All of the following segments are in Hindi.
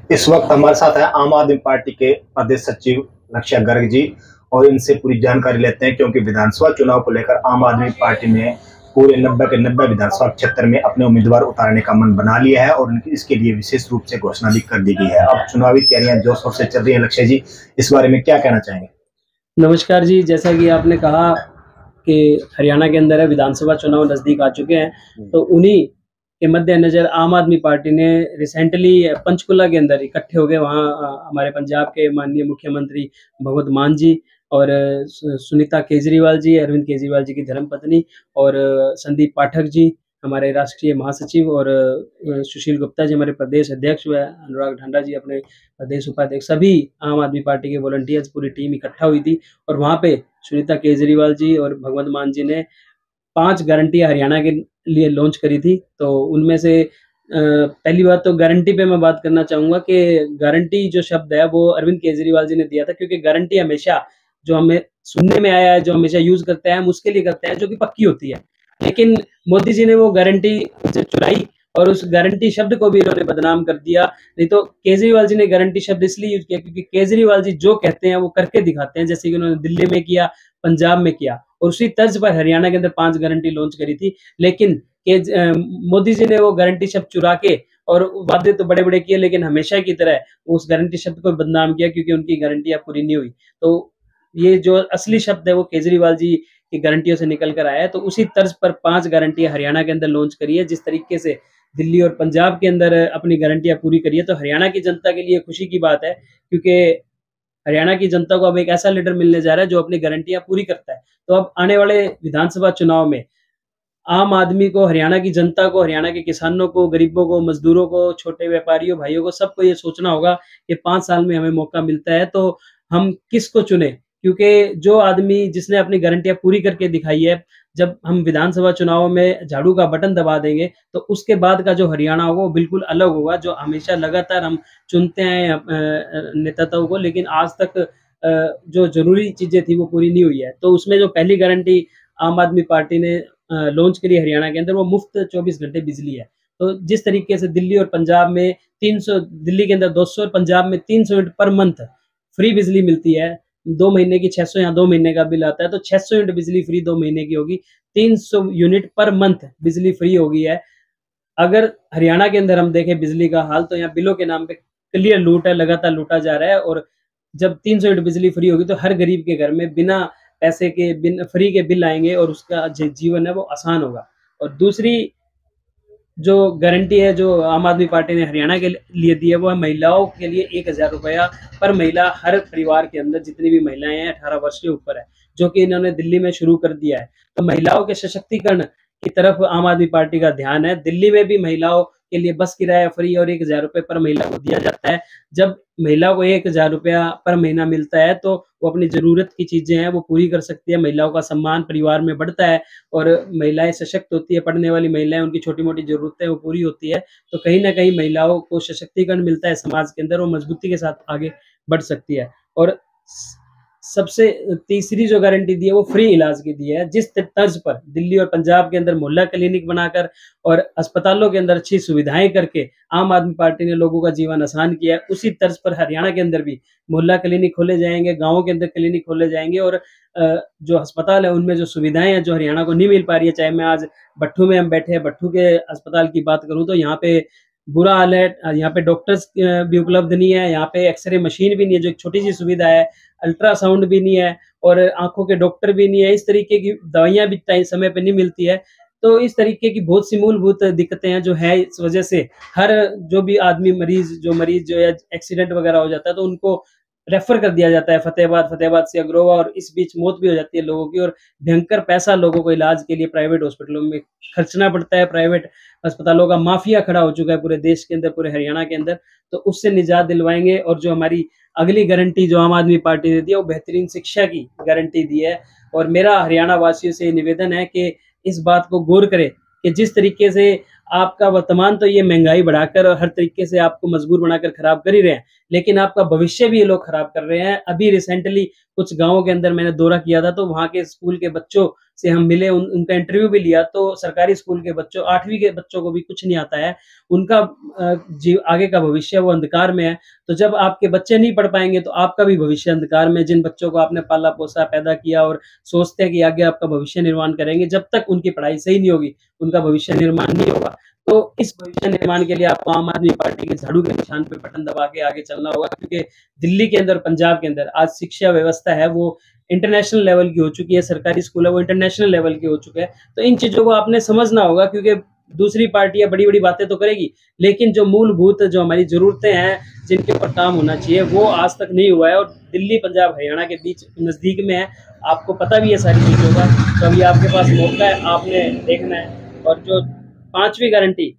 इस वक्त हमारे साथ है आम आदमी पार्टी के प्रदेश सचिव लक्ष्य गर्ग जी और इनसे पूरी जानकारी लेते हैं, क्योंकि विधानसभा चुनाव को लेकर आम आदमी पार्टी ने पूरे 90 के 90 विधानसभा क्षेत्र में अपने उम्मीदवार उतारने का मन बना लिया है और उनकी इसके लिए विशेष रूप से घोषणा भी कर दी गई है। अब चुनावी तैयारियां जोर शोर से चल रही है। लक्ष्य जी, इस बारे में क्या कहना चाहेंगे? नमस्कार जी, जैसा कि आपने कहा कि हरियाणा के अंदर है विधानसभा चुनाव नज़दीक आ चुके हैं, तो उन्हीं के मद्देनज़र आम आदमी पार्टी ने रिसेंटली पंचकुला के अंदर इकट्ठे हो गए। वहाँ हमारे पंजाब के माननीय मुख्यमंत्री भगवंत मान जी और सुनीता केजरीवाल जी, अरविंद केजरीवाल जी की धर्मपत्नी, और संदीप पाठक जी हमारे राष्ट्रीय महासचिव, और सुशील गुप्ता जी हमारे प्रदेश अध्यक्ष, व अनुराग ठांडा जी अपने प्रदेश उपाध्यक्ष, सभी आम आदमी पार्टी के वॉलंटियर्स पूरी टीम इकट्ठा हुई थी। और वहाँ पे सुनीता केजरीवाल जी और भगवंत मान जी ने 5 गारंटियाँ हरियाणा के लिए लॉन्च करी थी। तो उनमें से पहली बात तो गारंटी पे मैं बात करना चाहूँगा कि गारंटी जो शब्द है वो अरविंद केजरीवाल जी ने दिया था, क्योंकि गारंटी हमेशा जो हमें सुनने में आया है, जो हमेशा यूज़ करते हैं, हम उसके लिए करते हैं जो कि पक्की होती है। लेकिन मोदी जी ने वो गारंटी चुराई और उस गारंटी शब्द को भी इन्होंने बदनाम कर दिया। नहीं तो केजरीवाल जी ने गारंटी शब्द इसलिए यूज़ किया क्योंकि केजरीवाल जी जो कहते हैं वो करके दिखाते हैं, जैसे कि उन्होंने दिल्ली में किया, पंजाब में किया, और उसी तर्ज पर हरियाणा के अंदर 5 गारंटी लॉन्च करी थी। लेकिन मोदी जी ने वो गारंटी शब्द चुरा के, और वादे तो बड़े-बड़े किए, लेकिन हमेशा की तरह उस गारंटी शब्द को बदनाम किया, क्योंकि उनकी गारंटियाँ पूरी नहीं हुई। तो ये जो असली शब्द है वो केजरीवाल जी की गारंटियों से निकल कर आया है। तो उसी तर्ज पर 5 गारंटियाँ हरियाणा के अंदर लॉन्च करी है। जिस तरीके से दिल्ली और पंजाब के अंदर अपनी गारंटियाँ पूरी करी है, तो हरियाणा की जनता के लिए खुशी की बात है, क्योंकि हरियाणा की जनता को अब एक ऐसा लीडर मिलने जा रहा है जो अपनी गारंटियाँ पूरी करता है। तो अब आने वाले विधानसभा चुनाव में आम आदमी को, हरियाणा की जनता को, हरियाणा के किसानों को, गरीबों को, मजदूरों को, छोटे व्यापारियों, भाइयों को, सबको ये सोचना होगा कि 5 साल में हमें मौका मिलता है तो हम किसको चुनें। क्योंकि जो आदमी जिसने अपनी गारंटियाँ पूरी करके दिखाई है, जब हम विधानसभा चुनाव में झाड़ू का बटन दबा देंगे, तो उसके बाद का जो हरियाणा होगा वो बिल्कुल अलग होगा, जो हमेशा लगातार हम चुनते आए हैं नेताओं को, लेकिन आज तक जो ज़रूरी चीज़ें थी वो पूरी नहीं हुई है। तो उसमें जो पहली गारंटी आम आदमी पार्टी ने लॉन्च करी हरियाणा के अंदर, वो मुफ्त 24 घंटे बिजली है। तो जिस तरीके से दिल्ली और पंजाब में 300, दिल्ली के अंदर 200 और पंजाब में 300 यूनिट पर मंथ फ्री बिजली मिलती है। 2 महीने की 600 या 2 महीने का बिल आता है, तो 600 यूनिट बिजली फ्री 2 महीने की होगी। 300 यूनिट पर मंथ बिजली फ्री हो गई है। अगर हरियाणा के अंदर हम देखें बिजली का हाल, तो यहाँ बिलों के नाम पे क्लियर लूट है, लगातार लूटा जा रहा है। और जब 300 यूनिट बिजली फ्री होगी तो हर गरीब के घर में बिना पैसे के, बिन फ्री के बिल आएँगे और उसका जीवन है वो आसान होगा। और दूसरी जो गारंटी है जो आम आदमी पार्टी ने हरियाणा के लिए दी है, वो है महिलाओं के लिए 1000 रुपया पर महिला, हर परिवार के अंदर जितनी भी महिलाएं हैं 18 वर्ष के ऊपर है, जो कि इन्होंने दिल्ली में शुरू कर दिया है। तो महिलाओं के सशक्तिकरण की तरफ आम आदमी पार्टी का ध्यान है। दिल्ली में भी महिलाओं के लिए बस किराया फ्री और 1000 रुपये पर महिला को दिया जाता है। जब महिला को 1000 रुपया पर महीना मिलता है तो वो अपनी ज़रूरत की चीज़ें हैं वो पूरी कर सकती है। महिलाओं का सम्मान परिवार में बढ़ता है और महिलाएं सशक्त होती है। पढ़ने वाली महिलाएं, उनकी छोटी-मोटी ज़रूरतें वो पूरी होती है। तो कहीं न कहीं महिलाओं को सशक्तिकरण मिलता है समाज के अंदर, वो मजबूती के साथ आगे बढ़ सकती है। और सबसे तीसरी जो गारंटी दी है वो फ्री इलाज की दी है। जिस तर्ज पर दिल्ली और पंजाब के अंदर मोहल्ला क्लिनिक बनाकर और अस्पतालों के अंदर अच्छी सुविधाएं करके आम आदमी पार्टी ने लोगों का जीवन आसान किया है, उसी तर्ज पर हरियाणा के अंदर भी मोहल्ला क्लिनिक खोले जाएंगे, गाँवों के अंदर क्लिनिक खोले जाएंगे। और जो अस्पताल है उनमें जो सुविधाएं हैं जो हरियाणा को नहीं मिल पा रही है, चाहे मैं आज भट्ठू में हम बैठे हैं, भट्ठू के अस्पताल की बात करूँ तो यहाँ पे बुरा हाल है। यहाँ पे डॉक्टर्स भी उपलब्ध नहीं है, यहाँ पे एक्सरे मशीन भी नहीं है जो एक छोटी सी सुविधा है, अल्ट्रासाउंड भी नहीं है और आंखों के डॉक्टर भी नहीं है। इस तरीके की दवाइयाँ भी टाइम समय पे नहीं मिलती है। तो इस तरीके की बहुत सी मूलभूत दिक्कतें हैं जो है, इस वजह से हर जो भी आदमी मरीज जो है एक्सीडेंट वगैरह हो जाता है तो उनको रेफर कर दिया जाता है फतेहाबाद से अग्रोहा, और इस बीच मौत भी हो जाती है लोगों की। और भयंकर पैसा लोगों को इलाज के लिए प्राइवेट हॉस्पिटलों में खर्चना पड़ता है। प्राइवेट अस्पतालों का माफिया खड़ा हो चुका है पूरे देश के अंदर, पूरे हरियाणा के अंदर। तो उससे निजात दिलवाएंगे। और जो हमारी अगली गारंटी जो आम आदमी पार्टी ने दी है वो बेहतरीन शिक्षा की गारंटी दी है। और मेरा हरियाणा वासियों से निवेदन है कि इस बात को गौर करें कि जिस तरीके से आपका वर्तमान तो ये महंगाई बढ़ाकर और हर तरीके से आपको मजबूर बनाकर खराब कर ही रहे हैं, लेकिन आपका भविष्य भी ये लोग खराब कर रहे हैं। अभी रिसेंटली कुछ गाँवों के अंदर मैंने दौरा किया था तो वहाँ के स्कूल के बच्चों से हम मिले, उनका इंटरव्यू भी लिया, तो सरकारी स्कूल के बच्चों 8वीं के बच्चों को भी कुछ नहीं आता है। उनका आगे का भविष्य वो अंधकार में है। तो जब आपके बच्चे नहीं पढ़ पाएँगे तो आपका भी भविष्य अंधकार में। जिन बच्चों को आपने पाला-पोसा, पैदा किया और सोचते हैं कि आगे आपका भविष्य निर्माण करेंगे, जब तक उनकी पढ़ाई सही नहीं होगी, उनका भविष्य निर्माण नहीं होगा। तो इस भविष्य निर्माण के लिए आपको आम आदमी पार्टी के झाड़ू के निशान पे बटन दबा के आगे चलना होगा, क्योंकि दिल्ली के अंदर, पंजाब के अंदर आज शिक्षा व्यवस्था है वो इंटरनेशनल लेवल की हो चुकी है, सरकारी स्कूल है वो इंटरनेशनल लेवल के हो चुके हैं। तो इन चीज़ों को आपने समझना होगा, क्योंकि दूसरी पार्टियाँ बड़ी-बड़ी बातें तो करेगी, लेकिन जो मूलभूत जो हमारी ज़रूरतें हैं, जिनके ऊपर काम होना चाहिए, वो आज तक नहीं हुआ है और दिल्ली, पंजाब, हरियाणा के बीच नज़दीक में है। आपको पता भी है सारी चीज़ों का, तो अभी आपके पास मौका है, आपने देखना है। और जो 5वीं गारंटी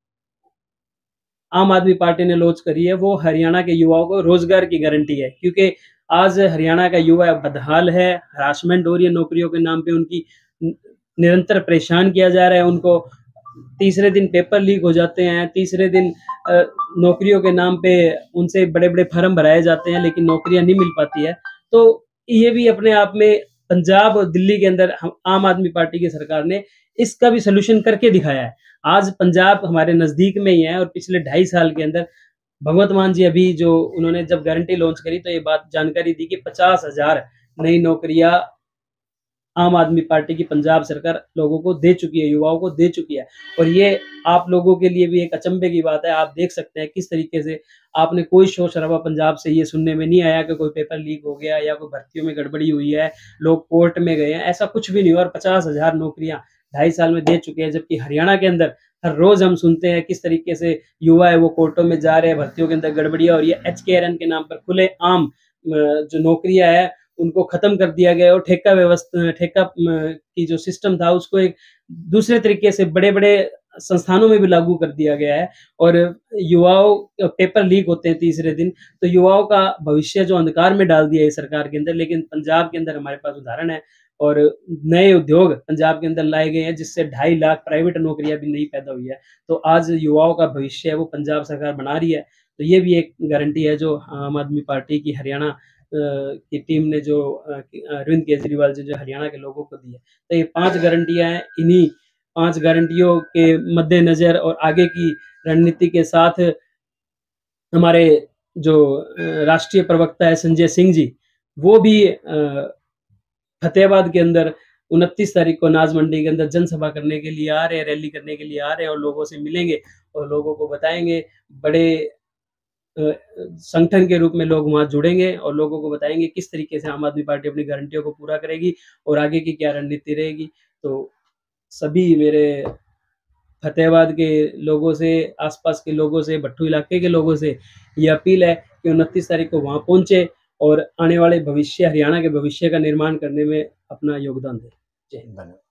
आम आदमी पार्टी ने लॉन्च करी है, वो हरियाणा के युवाओं को रोज़गार की गारंटी है, क्योंकि आज हरियाणा का युवा बदहाल है, हरासमेंट हो रही है नौकरियों के नाम पे, उनकी निरंतर परेशान किया जा रहा है उनको। तीसरे दिन पेपर लीक हो जाते हैं, तीसरे दिन नौकरियों के नाम पे उनसे बड़े-बड़े फार्म भराए जाते हैं, लेकिन नौकरियाँ नहीं मिल पाती है। तो ये भी अपने आप में पंजाब और दिल्ली के अंदर आम आदमी पार्टी की सरकार ने इसका भी सॉल्यूशन करके दिखाया है। आज पंजाब हमारे नज़दीक में ही है और पिछले 2.5 साल के अंदर भगवंत मान जी अभी जो उन्होंने जब गारंटी लॉन्च करी तो ये बात जानकारी दी कि 50,000 नई नौकरियाँ आम आदमी पार्टी की पंजाब सरकार लोगों को दे चुकी है, युवाओं को दे चुकी है। और ये आप लोगों के लिए भी एक अचंभे की बात है। आप देख सकते हैं किस तरीके से आपने कोई शोर-शराबा पंजाब से ये सुनने में नहीं आया कि कोई पेपर लीक हो गया या कोई भर्तियों में गड़बड़ी हुई है, लोग कोर्ट में गए हैं, ऐसा कुछ भी नहीं हुआ और 50,000 नौकरियाँ 2.5 साल में दे चुके हैं। जबकि हरियाणा के अंदर हर रोज़ हम सुनते हैं किस तरीके से युवा है वो कोर्टों में जा रहे हैं, भर्तियों के अंदर गड़बड़ियाँ हो रही है। एचकेआरएन के नाम पर खुलेआम जो नौकरियाँ हैं उनको खत्म कर दिया गया और ठेका की जो सिस्टम था उसको एक दूसरे तरीके से बड़े-बड़े संस्थानों में भी लागू कर दिया गया है। और युवाओं पेपर लीक होते हैं तीसरे दिन, तो युवाओं का भविष्य जो अंधकार में डाल दिया है सरकार के अंदर। लेकिन पंजाब के अंदर हमारे पास उदाहरण है और नए उद्योग पंजाब के अंदर लाए गए हैं, जिससे 2.5 लाख प्राइवेट नौकरियाँ भी नई पैदा हुई है। तो आज युवाओं का भविष्य है वो पंजाब सरकार बना रही है। तो ये भी एक गारंटी है जो आम आदमी पार्टी की हरियाणा की टीम ने जो अरविंद केजरीवाल जी जो हरियाणा के लोगों को दी है। तो ये 5 गारंटियाँ हैं, इन्हीं 5 गारंटियों के मद्देनज़र और आगे की रणनीति के साथ हमारे जो राष्ट्रीय प्रवक्ता है संजय सिंह जी, वो भी फतेहाबाद के अंदर 29 तारीख को अनाज मंडी के अंदर जनसभा करने के लिए आ रहे हैं, रैली करने के लिए आ रहे हैं और लोगों से मिलेंगे और लोगों को बताएँगे। बड़े संगठन के रूप में लोग वहाँ जुड़ेंगे और लोगों को बताएँगे किस तरीके से आम आदमी पार्टी अपनी गारंटियों को पूरा करेगी और आगे की क्या रणनीति रहेगी। तो सभी मेरे फतेहाबाद के लोगों से, आस-पास के लोगों से, भट्टू इलाके के लोगों से ये अपील है कि 29 तारीख को वहाँ पहुँचे और आने वाले भविष्य, हरियाणा के भविष्य का निर्माण करने में अपना योगदान दें। जय हिंद। धन्यवाद।